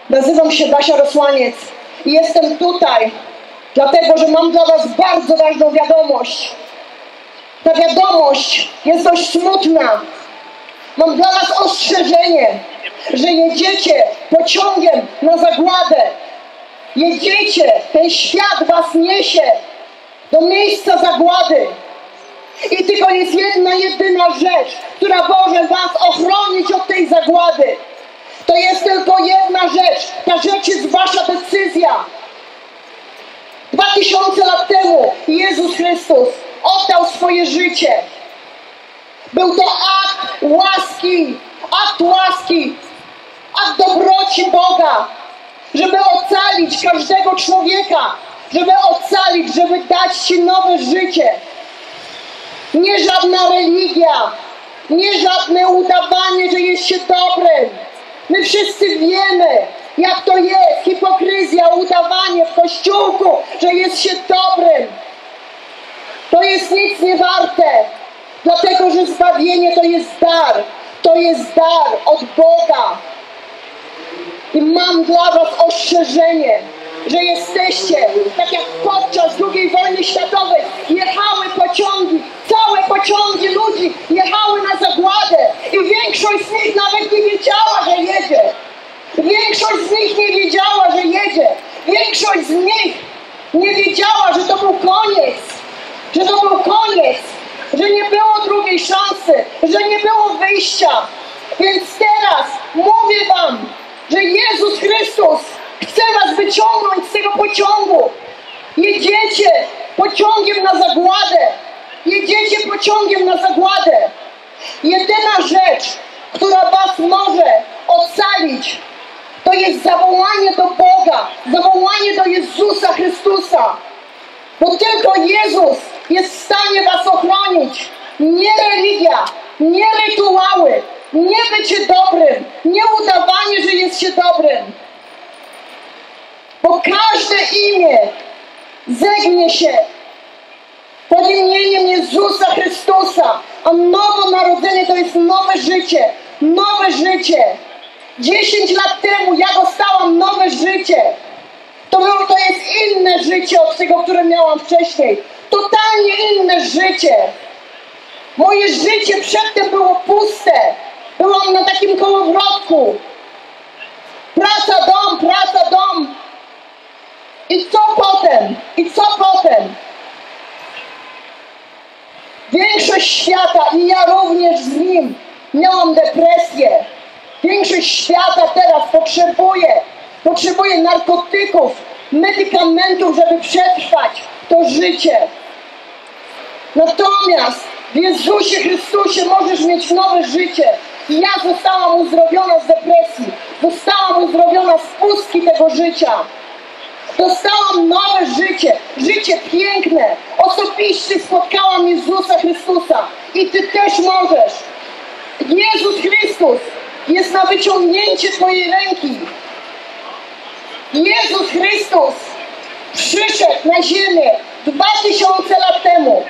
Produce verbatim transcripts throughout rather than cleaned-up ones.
Nazywam się Basia Rosłaniec i jestem tutaj, dlatego że mam dla was bardzo ważną wiadomość. Ta wiadomość jest dość smutna. Mam dla was ostrzeżenie, że jedziecie pociągiem na zagładę. Jedziecie, ten świat was niesie do miejsca zagłady. I tylko jest jedna, jedyna rzecz, która może was ochronić od tej zagłady. To jest tylko jedna rzecz. Ta rzecz jest wasza decyzja. Dwa tysiące lat temu Jezus Chrystus oddał swoje życie. Był to akt łaski, akt łaski, akt dobroci Boga, żeby ocalić każdego człowieka, żeby ocalić, żeby dać ci nowe życie. Nie żadna religia, nie żadne udawanie, że jest się dobrym. My wszyscy wiemy, jak to jest, hipokryzja, udawanie w kościółku, że jest się dobrym. To jest nic nie warte, dlatego że zbawienie to jest dar. To jest dar od Boga. I mam dla was ostrzeżenie, że jesteście, tak jak podczas drugiej wojny światowej, jechały pociągi, całe pociągi ludzi jechały na zagładę i większość z nich nawet nie wiedziała, że jedzie. Większość z nich nie wiedziała, że jedzie. Większość z nich nie wiedziała, że to był koniec. Że to był koniec. Że nie było drugiej szansy. Że nie było wyjścia. Więc teraz mówię wam, że Jezus Chrystus chce was wyciągnąć z tego pociągu. Jedziecie pociągiem na zagładę. Jedziecie pociągiem na zagładę. Jedyna rzecz, która was może ocalić, to jest zawołanie do Boga, zawołanie do Jezusa Chrystusa. Bo tylko Jezus jest w stanie was ochronić. Nie religia, nie rytuały, nie bycie dobrym, nie udawanie, że jest się dobrym. Bo każde imię zegnie się pod imieniem Jezusa Chrystusa. A nowonarodzenie to jest nowe życie. Nowe życie. Dziesięć lat temu ja dostałam nowe życie. To, było, to jest inne życie od tego, które miałam wcześniej. Totalnie inne życie. Moje życie przedtem było puste. Byłam na takim kołowrotku. Praca, dom, praca, dom. I co potem? I co potem? Większość świata, i ja również z nim, miałam depresję. Większość świata teraz potrzebuje, potrzebuje narkotyków, medykamentów, żeby przetrwać to życie. Natomiast w Jezusie Chrystusie możesz mieć nowe życie. I ja zostałam uzdrowiona z depresji. Zostałam uzdrowiona z pustki tego życia. Dostałam nowe życie, życie piękne. Osobiście spotkałam Jezusa Chrystusa i ty też możesz. Jezus Chrystus jest na wyciągnięcie twojej ręki. Jezus Chrystus przyszedł na ziemię dwa tysiące lat temu.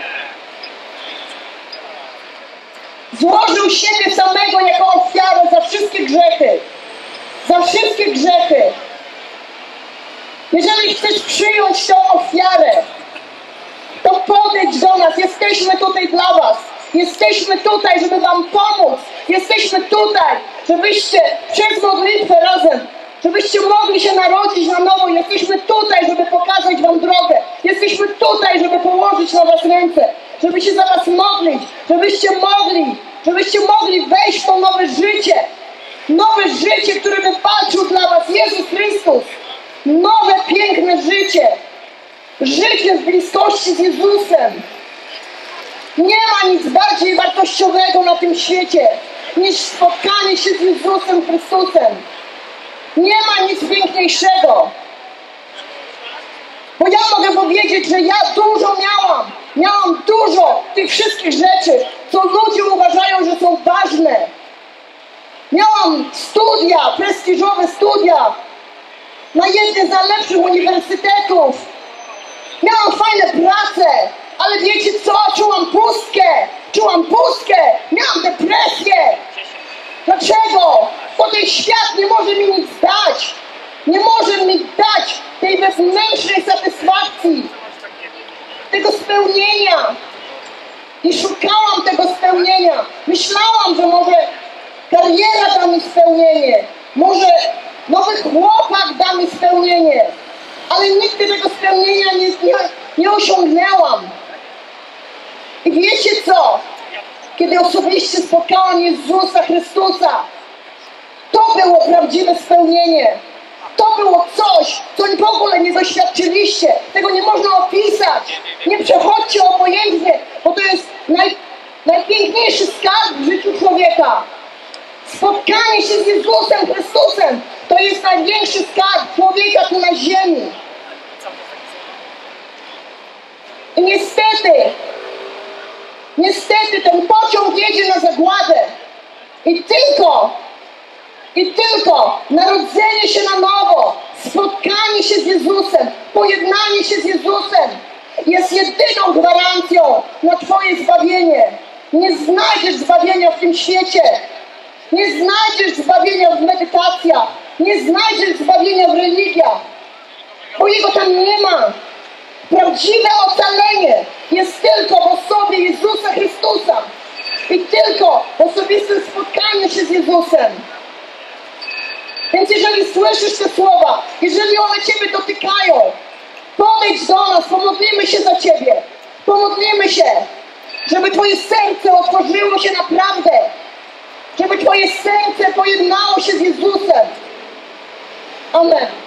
Złożył siebie samego jako ofiarę za wszystkie grzechy. Za wszystkie grzechy. Jeżeli chcesz przyjąć tą ofiarę, to podejdź do nas. Jesteśmy tutaj dla was. Jesteśmy tutaj, żeby wam pomóc. Jesteśmy tutaj, żebyście przez modlitwę razem, żebyście mogli się narodzić na nowo. Jesteśmy tutaj, żeby pokazać wam drogę. Jesteśmy tutaj, żeby położyć na was ręce, żeby się za was modlić, żebyście mogli, żebyście mogli wejść w to nowe życie. Nowe życie, które wywalczył dla was Jezus Chrystus. Nowe, piękne życie. Życie w bliskości z Jezusem. Nie ma nic bardziej wartościowego na tym świecie niż spotkanie się z Jezusem Chrystusem. Nie ma nic piękniejszego. Bo ja mogę powiedzieć, że ja dużo miałam. Miałam dużo tych wszystkich rzeczy, co ludzie uważają, że są ważne. Miałam studia, prestiżowe studia na jednym z najlepszych uniwersytetów. Miałam fajne prace, ale wiecie co? Czułam pustkę. Czułam pustkę. Miałam depresję. Dlaczego? Bo ten świat nie może mi nic dać. nie może mi dać tej wewnętrznej satysfakcji, tego spełnienia. I szukałam tego spełnienia. Myślałam, że może kariera da mi spełnienie, może nowy chłopak da mi spełnienie, ale nigdy tego spełnienia nie, nie, nie osiągnęłam. I wiecie co? Kiedy osobiście spotkałam Jezusa Chrystusa, to było prawdziwe spełnienie. To było coś, co w ogóle nie doświadczyliście. Tego nie można opisać. Nie przechodźcie obojętnie, bo to jest naj, najpiękniejszy skarb w życiu człowieka. Spotkanie się z Jezusem Chrystusem to jest największy skarb człowieka tu na ziemi. I niestety, niestety ten pociąg jedzie na zagładę. I tylko, i tylko narodzenie się na nowo, spotkanie się z Jezusem, pojednanie się z Jezusem jest jedyną gwarancją na Twoje zbawienie. Nie znajdziesz zbawienia w tym świecie. Nie znajdziesz zbawienia w medytacjach. Nie znajdziesz zbawienia w religiach. Bo jego tam nie ma. Prawdziwe ocalenie jest tylko w osobie Jezusa Chrystusa. I tylko w osobistym spotkaniu się z Jezusem. Więc jeżeli słyszysz te słowa, jeżeli one Ciebie dotykają, podejdź do nas, pomodlimy się za Ciebie. Pomodlimy się, żeby Twoje serce otworzyło się naprawdę. Żeby Twoje serce pojednało się z Jezusem. Amen.